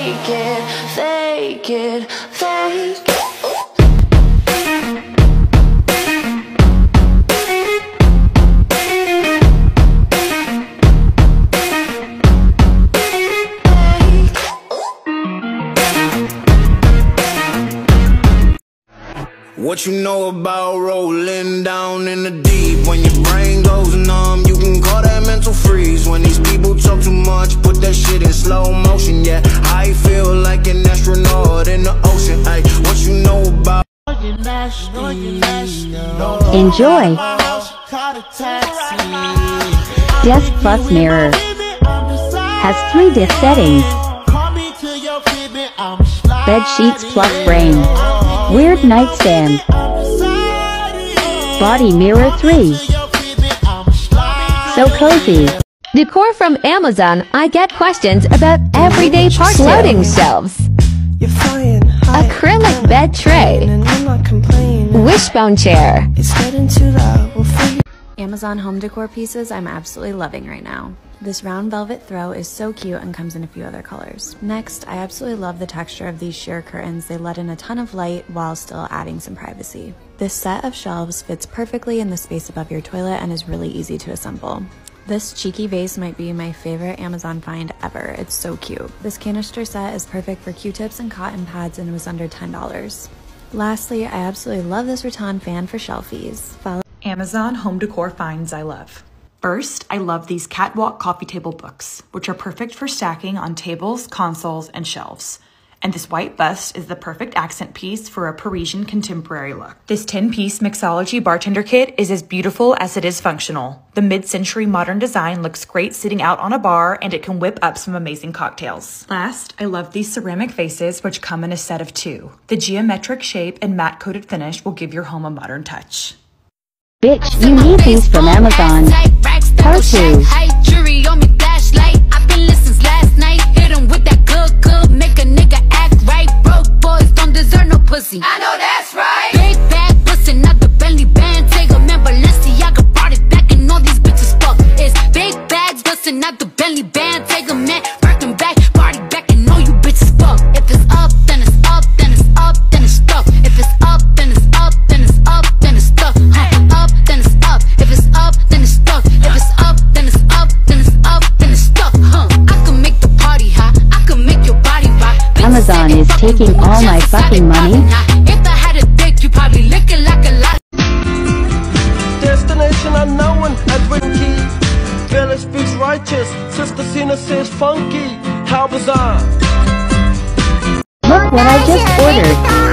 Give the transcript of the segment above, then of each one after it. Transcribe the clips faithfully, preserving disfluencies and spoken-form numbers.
fake it, fake it, fake it. What you know about rolling down in the deep? When your brain goes numb, you can call that mental freeze. When these people talk too much, put that shit in slow motion. Yeah, I feel like an astronaut in the ocean. Ay, what you know about? Enjoy. Desk Plus Mirror has three disk settings. Bed sheets plus frame. Weird nightstand. Body mirror three. So cozy. Decor from Amazon. I get questions about everyday parts. Loading shelves. Acrylic bed tray. Wishbone chair. Amazon home decor pieces I'm absolutely loving right now. This round velvet throw is so cute and comes in a few other colors. Next, I absolutely love the texture of these sheer curtains. They let in a ton of light while still adding some privacy. This set of shelves fits perfectly in the space above your toilet and is really easy to assemble. This cheeky vase might be my favorite Amazon find ever. It's so cute. This canister set is perfect for Q-tips and cotton pads and was under ten dollars. Lastly, I absolutely love this rattan fan for shelfies. Follow Amazon home decor finds I love. First, I love these catwalk coffee table books, which are perfect for stacking on tables, consoles, and shelves. And this white bust is the perfect accent piece for a Parisian contemporary look. This ten-piece mixology bartender kit is as beautiful as it is functional. The mid-century modern design looks great sitting out on a bar, and it can whip up some amazing cocktails. Last, I love these ceramic vases, which come in a set of two. The geometric shape and matte-coated finish will give your home a modern touch. Bitch, you need these from Amazon. Part two. Jury on me flashlight. I've been listening last night. Hit him with that good, good. Make a nigga act right. Broke boys don't deserve no pussy. I know that's right. Big bag, bustin' out the Bentley band. Take a man, Balenciaga brought it back, and all these bitches fuck. It's big bags, bustin' out the Bentley band. Take a man, working back, party back, and all you bitches fuck. If it's up, then it's up, then it's up, then it's stuck. If it's up, then it's up, then it's up, then it's stuck. Huh. Up, then it's up. If it's up, then it's stuck. If it's up, then it's up, then it's up, then it's stuck. Huh. I can make the party hot. I can make your body rock. Amazon is taking all my fucking money. If I had a dick, you probably lick it like a lot. Destination unknown and Ricky. Village speaks righteous. Sister Cena says funky. How bizarre. Look what I just ordered.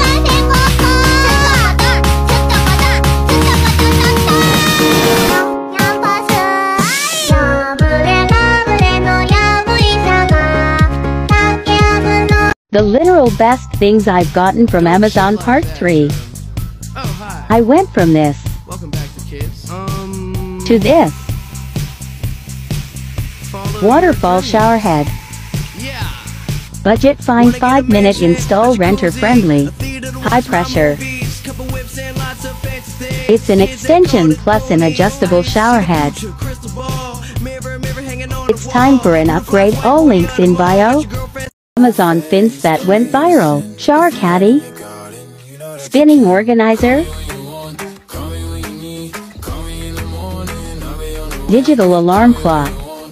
The literal best things I've gotten from Amazon Part three. Oh, hi. I went from this Welcome back to kids. Um, to this. Waterfall shower head. Yeah. Budget fine five minute install renter friendly. High pressure. It's an extension plus an adjustable shower head. It's time for an upgrade. All links in bio. Amazon fins that went viral. Shower caddy. Spinning organizer. Digital alarm clock.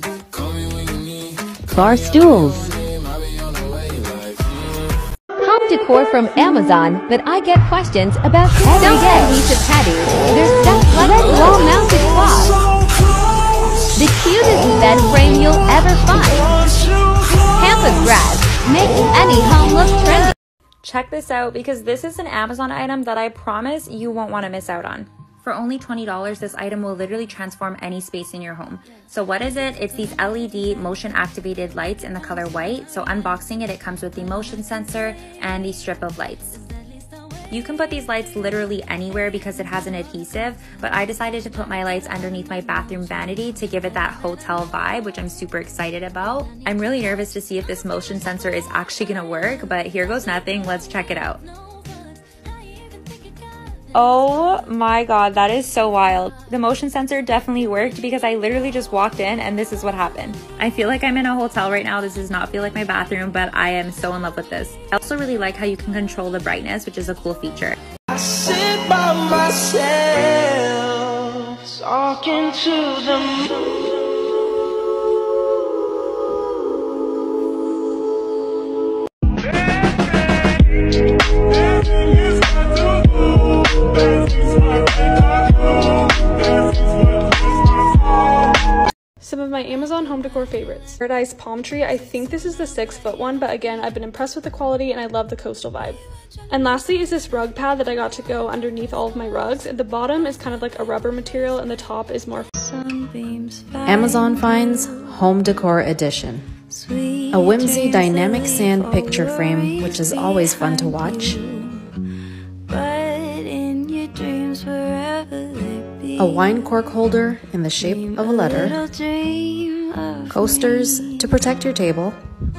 Bar stools. Home decor from Amazon that I get questions about every day. Piece of patio. There's stuff like wall-mounted cloths. The cutest bed frame you'll ever find. Pampa grass. Make any home look trendy. Check this out because this is an Amazon item that I promise you won't want to miss out on. For only twenty dollars, this item will literally transform any space in your home. So what is it? It's these L E D motion activated lights in the color white. So unboxing it, it comes with the motion sensor and the strip of lights. You can put these lights literally anywhere because it has an adhesive, but I decided to put my lights underneath my bathroom vanity to give it that hotel vibe, which I'm super excited about. I'm really nervous to see if this motion sensor is actually gonna work, but here goes nothing. Let's check it out. Oh my god, that is so wild. The motion sensor definitely worked because I literally just walked in and this is what happened. I feel like I'm in a hotel right now. This does not feel like my bathroom, but I am so in love with this. I also really like how you can control the brightness, which is a cool feature. I sit by myself, talking to the moon. Some of my Amazon home decor favorites. Paradise palm tree. I think this is the six foot one, but again, I've been impressed with the quality and I love the coastal vibe. And lastly is this rug pad that I got to go underneath all of my rugs. At the bottom is kind of like a rubber material and the top is more Amazon finds home decor edition. A whimsy dynamic sand picture frame, which is always fun to watch. A wine cork holder in the shape of a letter. Coasters to protect your table.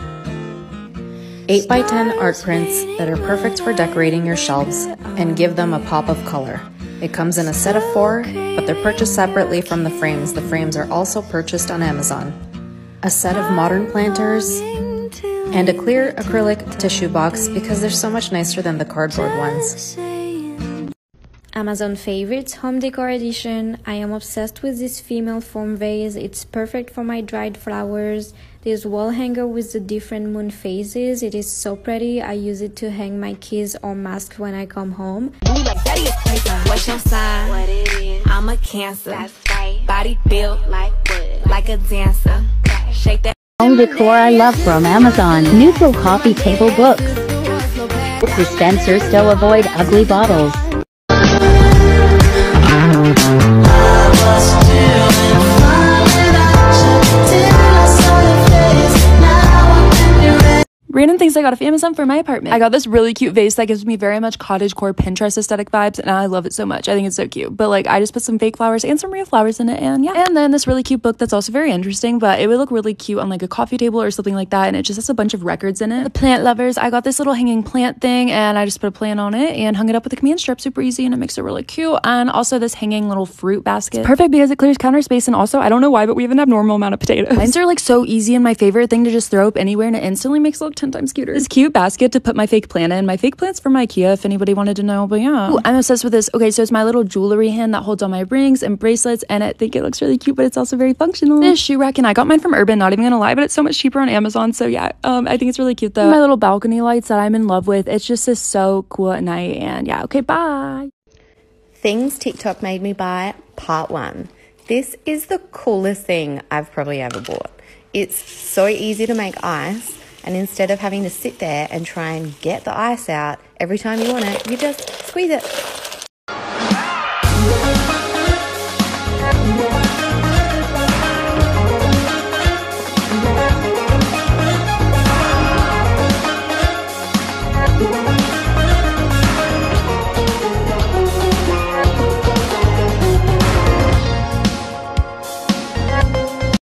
eight by ten art prints that are perfect for decorating your shelves and give them a pop of color. It comes in a set of four, but they're purchased separately from the frames. The frames are also purchased on Amazon. A set of modern planters, and a clear acrylic tissue box because they're so much nicer than the cardboard ones. Amazon favorites home decor edition. I am obsessed with this female foam vase. It's perfect for my dried flowers. This wall hanger with the different moon phases. It is so pretty. I use it to hang my keys or masks when I come home. What's your sign? What it is? I'm a Cancer. That's right. Body built like wood, like a dancer. Shake that. Home decor I love from Amazon. Neutral coffee table books. Dispensers to avoid ugly bottles. Random things I got off Amazon for my apartment. I got this really cute vase that gives me very much cottagecore Pinterest aesthetic vibes, and I love it so much. I think it's so cute. But like, I just put some fake flowers and some real flowers in it, and yeah. And then this really cute book that's also very interesting, but it would look really cute on like a coffee table or something like that, and it just has a bunch of records in it. The plant lovers, I got this little hanging plant thing, and I just put a plant on it and hung it up with a command strip, super easy, and it makes it really cute. And also this hanging little fruit basket. It's perfect because it clears counter space, and also, I don't know why, but we have an abnormal amount of potatoes. Mines are like so easy and my favorite thing to just throw up anywhere, and it instantly makes it look ten times cuter. This cute basket to put my fake plant in. My fake plant's from IKEA if anybody wanted to know, but yeah. Ooh, I'm obsessed with this. Okay, so it's my little jewelry hand that holds all my rings and bracelets, and I think it looks really cute, but it's also very functional. This shoe rack, and I got mine from Urban, not even gonna lie, but it's so much cheaper on Amazon, so yeah, um, I think it's really cute though. My little balcony lights that I'm in love with. It's just is so cool at night, and yeah, okay, bye. Things TikTok made me buy, part one. This is the coolest thing I've probably ever bought. It's so easy to make ice. And instead of having to sit there and try and get the ice out every time you want it, you just squeeze it.